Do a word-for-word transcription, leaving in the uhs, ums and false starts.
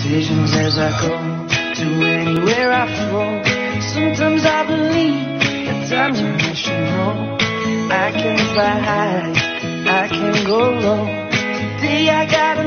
decisions as I go to anywhere I flow. Sometimes I believe, at times I wish you know. I can fly high, I can go low. Today I gotta